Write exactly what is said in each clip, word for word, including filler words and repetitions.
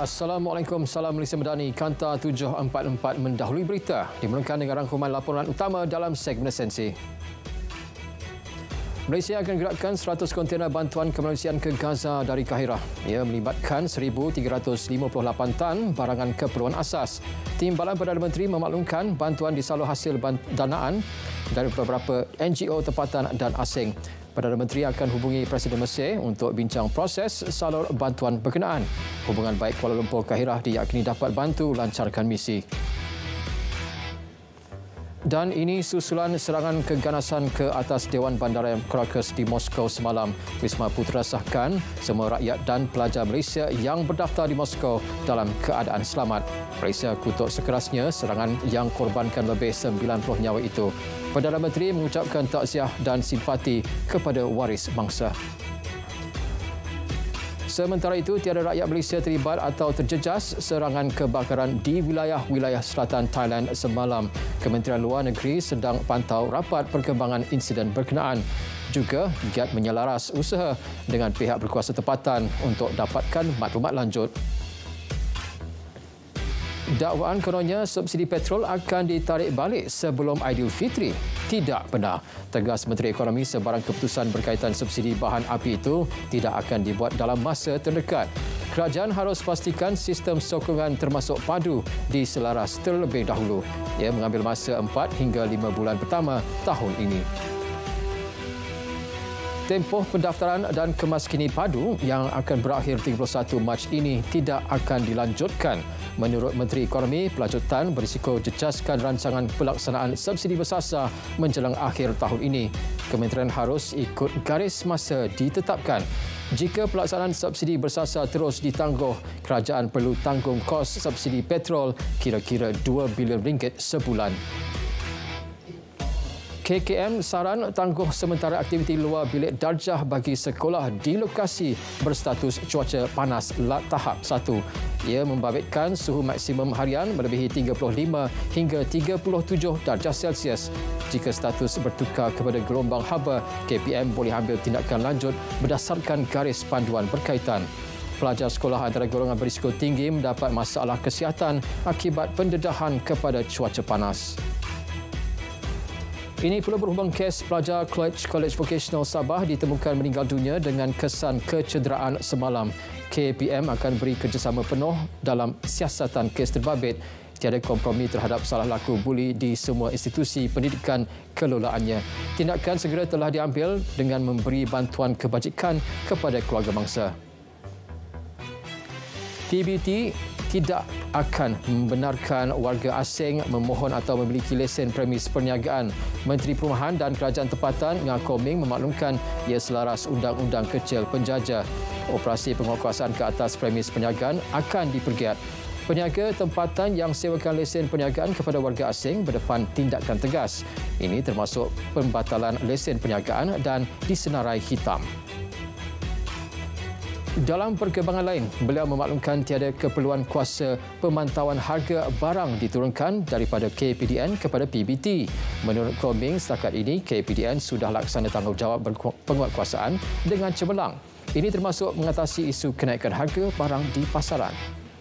Assalamualaikum, salam Malaysia Madani. Kanta tujuh empat empat mendahului berita. Dimulakan dengan rangkuman laporan utama dalam segmen esensi. Malaysia akan gerakkan seratus kontena bantuan kemanusiaan ke Gaza dari Kahirah. Ia melibatkan seribu tiga ratus lima puluh lapan tan barangan keperluan asas. Timbalan Perdana Menteri memaklumkan bantuan disalur hasil danaan dari beberapa N G O tempatan dan asing. Perdana Menteri akan hubungi Presiden Mesir untuk bincang proses salur bantuan berkenaan. Hubungan baik Kuala Lumpur-Kahirah diyakini dapat bantu lancarkan misi. Dan ini susulan serangan keganasan ke atas Dewan Bandaraya Caracas di Moskow semalam. Wisma Putra sahkan semua rakyat dan pelajar Malaysia yang berdaftar di Moskow dalam keadaan selamat. Malaysia kutuk sekerasnya serangan yang korbankan lebih sembilan puluh nyawa itu. Perdana Menteri mengucapkan takziah dan simpati kepada waris bangsa. Sementara itu, tiada rakyat Malaysia terlibat atau terjejas serangan kebakaran di wilayah-wilayah selatan Thailand semalam. Kementerian Luar Negeri sedang pantau rapat perkembangan insiden berkenaan. Juga giat menyelaras usaha dengan pihak berkuasa tempatan untuk dapatkan maklumat lanjut. Dakwaan kononnya subsidi petrol akan ditarik balik sebelum Aidilfitri. Tidak benar. Tegas Menteri Ekonomi sebarang keputusan berkaitan subsidi bahan api itu tidak akan dibuat dalam masa terdekat. Kerajaan harus pastikan sistem sokongan termasuk padu diselaras terlebih dahulu. Ia mengambil masa empat hingga lima bulan pertama tahun ini. Tempoh pendaftaran dan kemaskini padu yang akan berakhir tiga puluh satu Mac ini tidak akan dilanjutkan. Menurut Menteri Ekonomi, pelanjutan berisiko jejaskan rancangan pelaksanaan subsidi bersasar menjelang akhir tahun ini. Kementerian harus ikut garis masa ditetapkan. Jika pelaksanaan subsidi bersasar terus ditangguh, kerajaan perlu tanggung kos subsidi petrol kira-kira dua bilion ringgit sebulan. K K M saran tangguh sementara aktiviti luar bilik darjah bagi sekolah di lokasi berstatus cuaca panas tahap satu. Ia membabitkan suhu maksimum harian melebihi tiga puluh lima hingga tiga puluh tujuh darjah Celsius. Jika status bertukar kepada gelombang haba, K P M boleh ambil tindakan lanjut berdasarkan garis panduan berkaitan. Pelajar sekolah antara golongan berisiko tinggi mendapat masalah kesihatan akibat pendedahan kepada cuaca panas. Ini pula berhubung kes pelajar College, College Vocational Sabah ditemukan meninggal dunia dengan kesan kecederaan semalam. K P M akan beri kerjasama penuh dalam siasatan kes terbabit. Tiada kompromi terhadap salah laku buli di semua institusi pendidikan kelolaannya. Tindakan segera telah diambil dengan memberi bantuan kebajikan kepada keluarga bangsa. P B T tidak akan membenarkan warga asing memohon atau memiliki lesen premis perniagaan. Menteri Perumahan dan Kerajaan Tempatan Ngah Koming memaklumkan ia selaras Undang-Undang Kecil Penjaja. Operasi penguatkuasaan ke atas premis perniagaan akan dipergiat. Peniaga tempatan yang sewakan lesen perniagaan kepada warga asing berdepan tindakan tegas. Ini termasuk pembatalan lesen perniagaan dan disenarai hitam. Dalam perkembangan lain, beliau memaklumkan tiada keperluan kuasa pemantauan harga barang diturunkan daripada K P D N kepada P B T. Menurut Koming, setakat ini K P D N sudah laksana tanggungjawab penguatkuasaan dengan cemerlang. Ini termasuk mengatasi isu kenaikan harga barang di pasaran.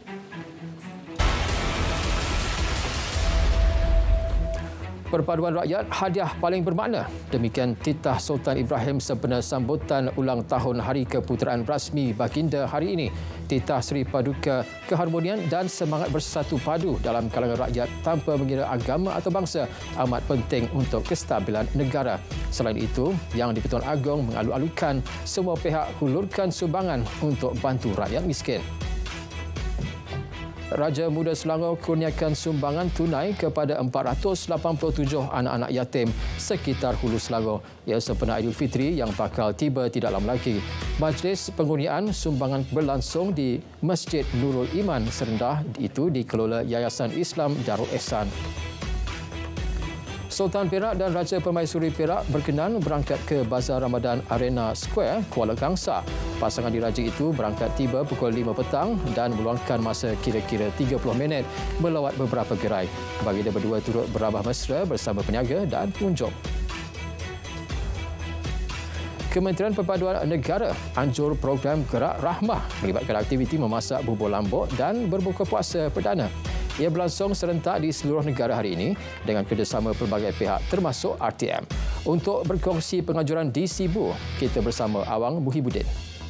Perpaduan rakyat hadiah paling bermakna. Demikian titah Sultan Ibrahim sempena sambutan ulang tahun Hari Keputeraan Rasmi Baginda hari ini. Titah Seri Paduka keharmonian dan semangat bersatu padu dalam kalangan rakyat tanpa mengira agama atau bangsa amat penting untuk kestabilan negara. Selain itu, Yang di-Pertuan Agong mengalu-alukan semua pihak hulurkan sumbangan untuk bantu rakyat miskin. Raja Muda Selangor kurniakan sumbangan tunai kepada empat ratus lapan puluh tujuh anak-anak yatim sekitar Hulu Selangor. Ia sempena Aidilfitri yang bakal tiba tidak lama lagi. Majlis pengurniaan sumbangan berlangsung di Masjid Nurul Iman Serendah, itu dikelola Yayasan Islam Darul Ihsan. Sultan Perak dan Raja Permaisuri Perak berkenan berangkat ke Bazar Ramadan Arena Square, Kuala Kangsar. Pasangan diraja itu berangkat tiba pukul lima petang dan meluangkan masa kira-kira tiga puluh minit melawat beberapa gerai. Baginda berdua turut berabah mesra bersama peniaga dan pengunjung. Kementerian Perpaduan Negara anjur program Gerak Rahmah melibatkan aktiviti memasak bubur lambuk dan berbuka puasa perdana. Ia berlangsung serentak di seluruh negara hari ini dengan kerjasama pelbagai pihak termasuk R T M. Untuk berkongsi pengajuran di Sibu, kita bersama Awang Muhibudin.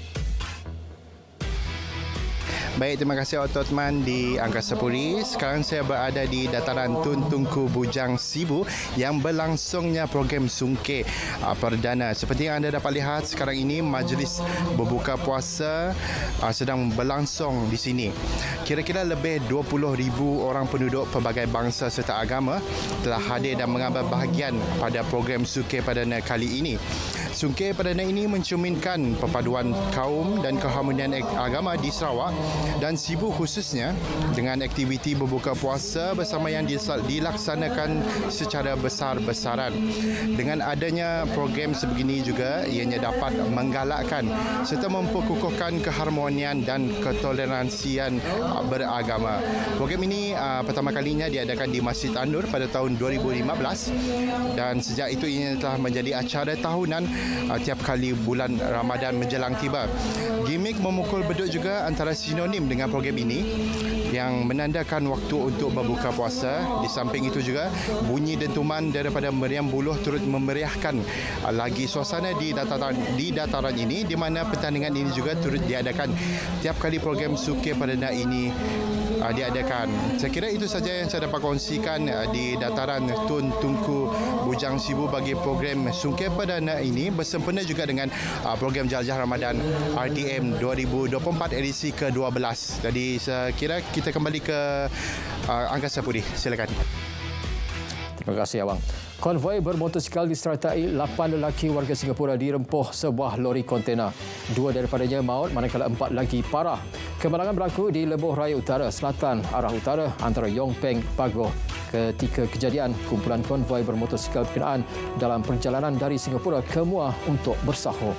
Baik, terima kasih Ototman di Angkasa Puri. Sekarang saya berada di dataran Tun Tunku Bujang Sibu yang berlangsungnya program Sungkeh Perdana. Seperti yang anda dapat lihat sekarang ini, majlis berbuka puasa sedang berlangsung di sini. Kira-kira lebih dua puluh ribu orang penduduk pelbagai bangsa serta agama telah hadir dan mengambil bahagian pada program Sungkeh Perdana kali ini. Sungkeh Perdana ini mencerminkan perpaduan kaum dan keharmonian agama di Sarawak dan Sibu khususnya dengan aktiviti berbuka puasa bersama yang dilaksanakan secara besar-besaran. Dengan adanya program sebegini juga ianya dapat menggalakkan serta memperkukuhkan keharmonian dan ketoleransian beragama. Program ini uh, pertama kalinya diadakan di Masjid An-Nur pada tahun dua ribu lima belas dan sejak itu ianya telah menjadi acara tahunan uh, tiap kali bulan Ramadan menjelang tiba. Gimik memukul beduk juga antara sinonim dengan program ini yang menandakan waktu untuk berbuka puasa. Di samping itu juga bunyi dentuman daripada meriam buluh turut memeriahkan lagi suasana di dataran di dataran ini, di mana pertandingan ini juga turut diadakan tiap kali program Sungkeh Perdana ini uh, diadakan. Saya kira itu saja yang saya dapat kongsikan uh, di dataran Tun Tunku Bujang Sibu bagi program Sungkeh Perdana ini, bersempena juga dengan uh, program Jelajah Ramadan R D M dua ribu dua puluh empat edisi ke dua belas. Jadi saya kira kita kembali ke uh, Angkasa Puri. Silakan. Terima kasih, Awang. Konvoi bermotosikal disertai lapan lelaki warga Singapura dirempuh sebuah lori kontena. Dua daripadanya maut manakala empat lagi parah. Kemalangan berlaku di Lebuh Raya Utara, Selatan, arah utara antara Yong Peng, Pagoh. Ketika kejadian, kumpulan konvoi bermotosikal berkenaan dalam perjalanan dari Singapura ke Muar untuk bersahur.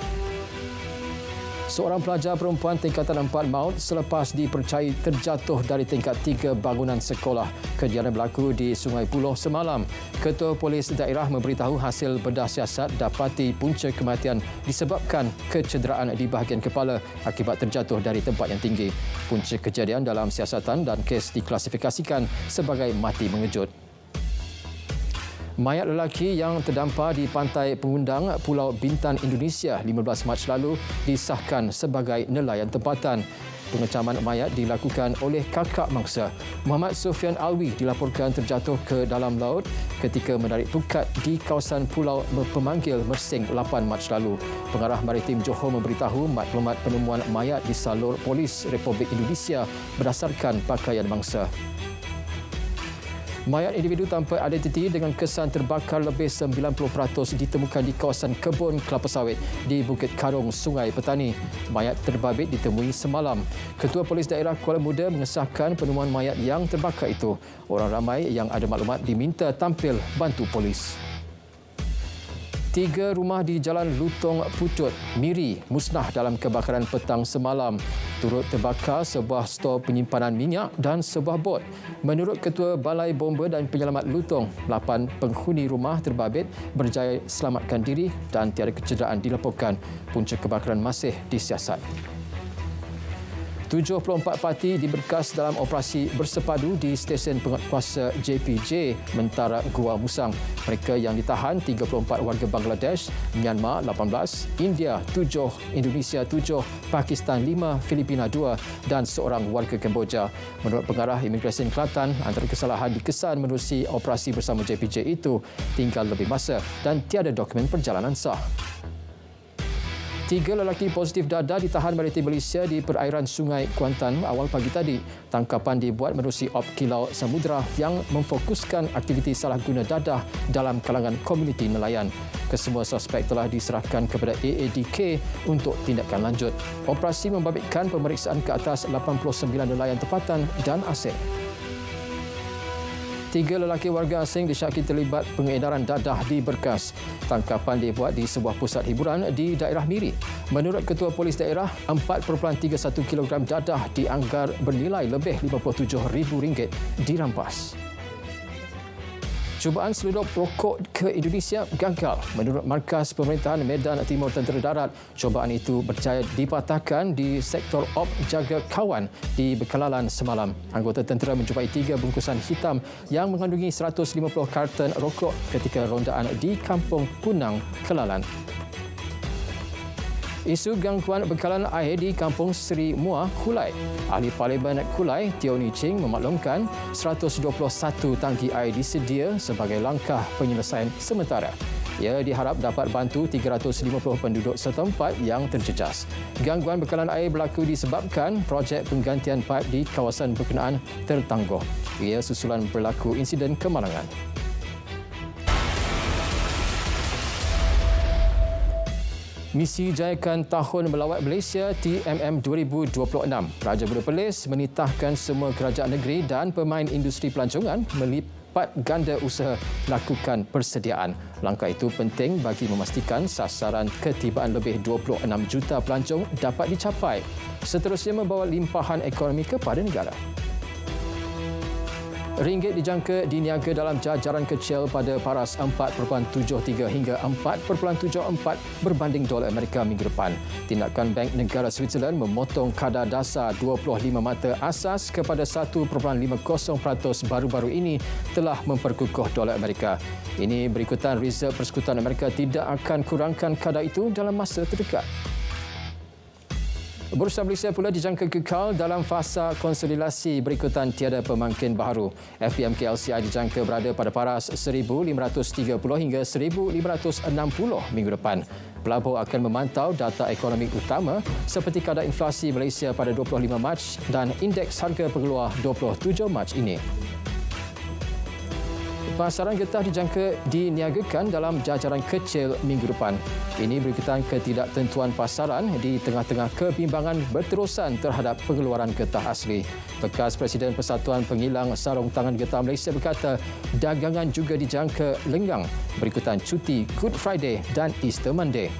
Seorang pelajar perempuan tingkatan empat maut selepas dipercayai terjatuh dari tingkat tiga bangunan sekolah. Kejadian berlaku di Sungai Buloh semalam. Ketua Polis Daerah memberitahu hasil bedah siasat dapati punca kematian disebabkan kecederaan di bahagian kepala akibat terjatuh dari tempat yang tinggi. Punca kejadian dalam siasatan dan kes diklasifikasikan sebagai mati mengejut. Mayat lelaki yang terdampar di pantai pengundang Pulau Bintan, Indonesia lima belas Mac lalu disahkan sebagai nelayan tempatan. Pengecaman mayat dilakukan oleh kakak mangsa. Muhammad Sufian Alwi dilaporkan terjatuh ke dalam laut ketika menarik pukat di kawasan Pulau Pemanggil Mersing lapan Mac lalu. Pengarah Maritim Johor memberitahu maklumat penemuan mayat disalur Polis Republik Indonesia berdasarkan pakaian mangsa. Mayat individu tanpa identiti dengan kesan terbakar lebih sembilan puluh peratus ditemukan di kawasan kebun kelapa sawit di Bukit Karung, Sungai Petani. Mayat terbabit ditemui semalam. Ketua Polis Daerah Kuala Muda mengesahkan penemuan mayat yang terbakar itu. Orang ramai yang ada maklumat diminta tampil bantu polis. Tiga rumah di Jalan Lutong Pucut, Miri musnah dalam kebakaran petang semalam. Turut terbakar sebuah stor penyimpanan minyak dan sebuah bot. Menurut Ketua Balai Bomba dan Penyelamat Lutong, lapan penghuni rumah terbabit berjaya selamatkan diri dan tiada kecederaan dilaporkan. Punca kebakaran masih disiasat. tujuh puluh empat parti diberkas dalam operasi bersepadu di stesen penguatkuasa J P J Mentara Gua Musang. Mereka yang ditahan tiga puluh empat warga Bangladesh, Myanmar lapan belas, India tujuh, Indonesia tujuh, Pakistan lima, Filipina dua dan seorang warga Kemboja. Menurut Pengarah Imigresen Kelantan, antara kesalahan dikesan menerusi operasi bersama J P J itu tinggal lebih masa dan tiada dokumen perjalanan sah. Tiga lelaki positif dadah ditahan Maritim Malaysia di perairan Sungai Kuantan awal pagi tadi. Tangkapan dibuat menerusi Op Kilau Samudra yang memfokuskan aktiviti salah guna dadah dalam kalangan komuniti nelayan. Kesemua suspek telah diserahkan kepada A A D K untuk tindakan lanjut. Operasi membabitkan pemeriksaan ke atas lapan puluh sembilan nelayan tempatan dan aset. Tiga lelaki warga asing disyaki terlibat pengedaran dadah di Berkas. Tangkapan dibuat di sebuah pusat hiburan di daerah Miri. Menurut Ketua Polis Daerah, empat perpuluhan tiga satu kilogram dadah dianggar bernilai lebih lima puluh tujuh ribu ringgit dirampas. Cubaan seludup rokok ke Indonesia gagal. Menurut Markas Pemerintahan Medan Timur Tentera Darat, cubaan itu berjaya dipatahkan di sektor op jaga kawan di Bekalalan semalam. Anggota tentera menjumpai tiga bungkusan hitam yang mengandungi seratus lima puluh karton rokok ketika rondaan di Kampung Punang, Kelalan. Isu gangguan bekalan air di Kampung Seri Muar, Kulai. Ahli Parlimen Kulai, Teo Ni Ching memaklumkan seratus dua puluh satu tangki air disedia sebagai langkah penyelesaian sementara. Ia diharap dapat bantu tiga ratus lima puluh penduduk setempat yang terjejas. Gangguan bekalan air berlaku disebabkan projek penggantian paip di kawasan berkenaan tertangguh. Ia susulan berlaku insiden kemalangan. Misi Jayakan Tahun Melawat Malaysia T M M dua ribu dua puluh enam. Raja Buda Perlis menitahkan semua kerajaan negeri dan pemain industri pelancongan melipat ganda usaha lakukan persediaan. Langkah itu penting bagi memastikan sasaran ketibaan lebih dua puluh enam juta pelancong dapat dicapai. Seterusnya membawa limpahan ekonomi kepada negara. Ringgit dijangka diniaga dalam jajaran kecil pada paras empat perpuluhan tujuh tiga hingga empat perpuluhan tujuh empat berbanding dolar Amerika minggu depan. Tindakan Bank Negara Switzerland memotong kadar dasar dua puluh lima mata asas kepada satu perpuluhan lima kosong peratus baru-baru ini telah memperkukuh dolar Amerika. Ini berikutan Reserve Persekutuan Amerika tidak akan kurangkan kadar itu dalam masa terdekat. Bursa Malaysia pula dijangka kekal dalam fasa konsolidasi berikutan tiada pemangkin baharu. F B M K L C I dijangka berada pada paras seribu lima ratus tiga puluh hingga seribu lima ratus enam puluh minggu depan. Pelabur akan memantau data ekonomi utama seperti kadar inflasi Malaysia pada dua puluh lima Mac dan indeks harga pekeluar dua puluh tujuh Mac ini. Pasaran getah dijangka diniagakan dalam jajaran kecil minggu depan. Ini berikutan ketidaktentuan pasaran di tengah-tengah kebimbangan berterusan terhadap pengeluaran getah asli. Bekas Presiden Persatuan Pengilang Sarung Tangan Getah Malaysia berkata dagangan juga dijangka lenggang berikutan cuti Good Friday dan Easter Monday.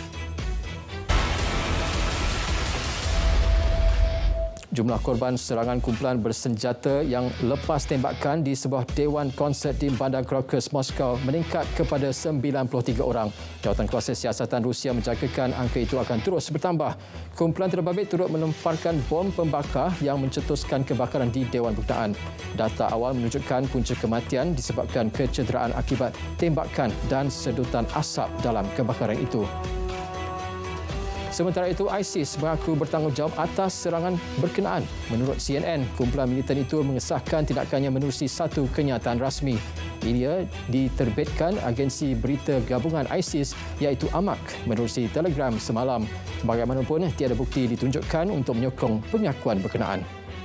Jumlah korban serangan kumpulan bersenjata yang lepas tembakan di sebuah dewan konsert di Bandar Crocus, Moskow meningkat kepada sembilan puluh tiga orang. Jawatankuasa Siasatan Rusia menjangkakan angka itu akan terus bertambah. Kumpulan terbabit turut melemparkan bom pembakar yang mencetuskan kebakaran di dewan berkenaan. Data awal menunjukkan punca kematian disebabkan kecederaan akibat tembakan dan sedutan asap dalam kebakaran itu. Sementara itu, ISIS mengaku bertanggungjawab atas serangan berkenaan. Menurut C N N, kumpulan militan itu mengesahkan tindakannya menerusi satu kenyataan rasmi. Ia diterbitkan agensi berita gabungan ISIS iaitu Amaq menerusi Telegram semalam. Bagaimanapun, tiada bukti ditunjukkan untuk menyokong pengakuan berkenaan.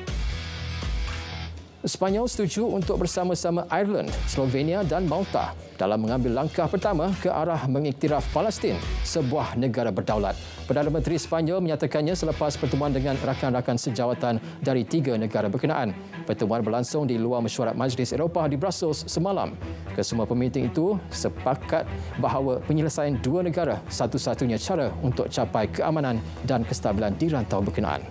Sepanyol setuju untuk bersama-sama Ireland, Slovenia dan Malta dalam mengambil langkah pertama ke arah mengiktiraf Palestin, sebuah negara berdaulat. Perdana Menteri Sepanyol menyatakannya selepas pertemuan dengan rakan-rakan sejawatan dari tiga negara berkenaan. Pertemuan berlangsung di luar mesyuarat Majlis Eropah di Brussels semalam. Kesemua pemimpin itu sepakat bahawa penyelesaian dua negara satu-satunya cara untuk capai keamanan dan kestabilan di rantau berkenaan.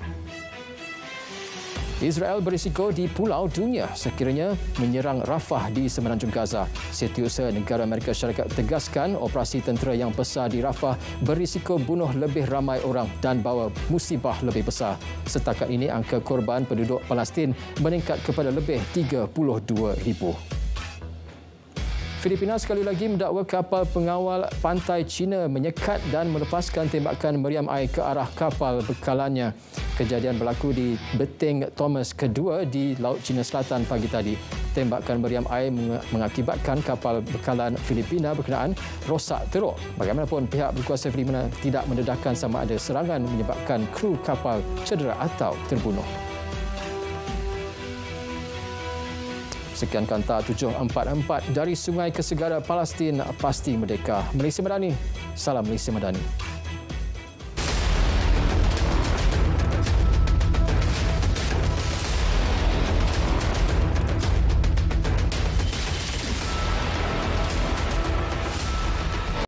Israel berisiko di pulau dunia sekiranya menyerang Rafah di semenanjung Gaza. Setiausaha Negara Amerika Syarikat tegaskan operasi tentera yang besar di Rafah berisiko bunuh lebih ramai orang dan bawa musibah lebih besar. Setakat ini angka korban penduduk Palestin meningkat kepada lebih tiga puluh dua ribu. Filipina sekali lagi mendakwa kapal pengawal pantai China menyekat dan melepaskan tembakan meriam air ke arah kapal bekalannya. Kejadian berlaku di beting Thomas kedua di Laut Cina Selatan pagi tadi. Tembakan meriam air mengakibatkan kapal bekalan Filipina berkenaan rosak teruk. Bagaimanapun, pihak berkuasa Filipina tidak mendedahkan sama ada serangan menyebabkan kru kapal cedera atau terbunuh. Sekian Kanta tujuh empat empat dari Sungai ke Segara Palestin pasti merdeka. Malaysia Madani. Salam Malaysia Madani.